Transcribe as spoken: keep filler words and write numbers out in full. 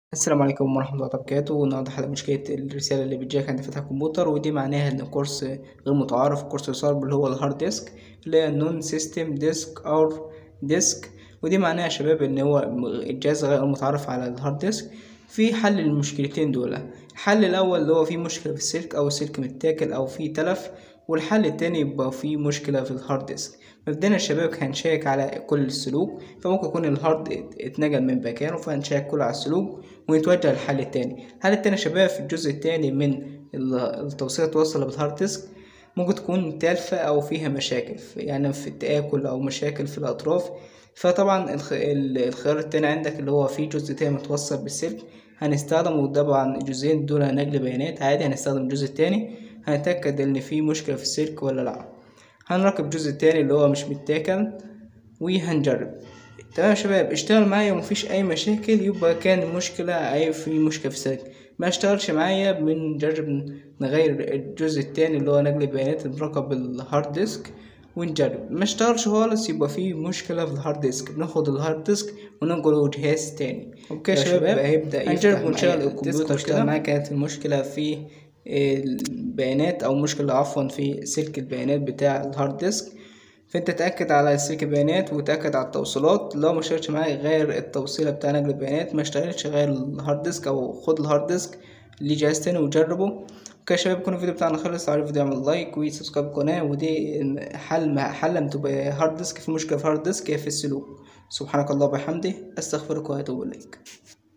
السلام عليكم ورحمة الله وبركاته. النهاردة حل مشكلة الرسالة اللي بتجيلك عند فتح الكمبيوتر، ودي معناها إن الكورس غير متعارف. كورس صلب اللي هو الهارد ديسك، اللي هي نون سيستم ديسك أو ديسك. ودي معناها يا شباب إن هو الجهاز غير متعارف على الهارد ديسك. في حل للمشكلتين دول. الحل الأول اللي هو فيه مشكلة في السلك أو السلك متاكل أو فيه تلف، والحل التاني يبقى فيه مشكلة في الهارد ديسك. مبدئيا يا شباب هنشيك على كل السلوك، فممكن يكون الهارد اتنقل من مكانه، فهنشيك كله على السلوك ونتوجه للحل التاني. الحل التاني يا شباب في الجزء التاني من التوصيلة توصل بالهارد ديسك، ممكن تكون تالفة أو فيها مشاكل، يعني في التآكل أو مشاكل في الأطراف. فطبعا الخيار التاني عندك اللي هو فيه جزء تاني متوصل بالسلك، هنستخدم. وطبعا الجزئين دول نقل بيانات عادي، هنستخدم الجزء التاني هنتأكد إن فيه مشكلة في السلك ولا لأ. هنركب الجزء التاني اللي هو مش متاكل وهنجرب. تمام يا شباب، اشتغل معايا ومفيش اي مشاكل يبقى كان المشكلة اي في مشكلة في السلك. ما اشتغلش معايا بنجرب نغير الجزء التاني اللي هو نقل البيانات المركب بالهارد ديسك ونجرب. ما اشتغلش خالص يبقى في مشكلة في الهارد ديسك، بناخد الهارد ديسك وننقله جهاز تاني. اوكي يا شباب، هيبدأ هنجرب ونشغل الكمبيوتر كده معايا. كانت المشكلة في البيانات او مشكلة عفوا في سلك البيانات بتاع الهارد ديسك. فانت تأكد على سلك البيانات وتأكد على التوصيلات. لو ما اشتغلش معاك غير التوصيلة بتاع نقل البيانات، ما اشتغلش غير الهارد ديسك او خد الهارد ديسك لجهاز تاني وجربه. اوكي يا شباب، يكون الفيديو بتاعنا خلص. عارف الفيديو اعمل لايك وسبسكرايب القناة. ودي حل حل لما تبقى هارد ديسك في مشكلة في هارد ديسك هي في السلوك. سبحانك الله وبحمده، استغفرك واتوب اليك.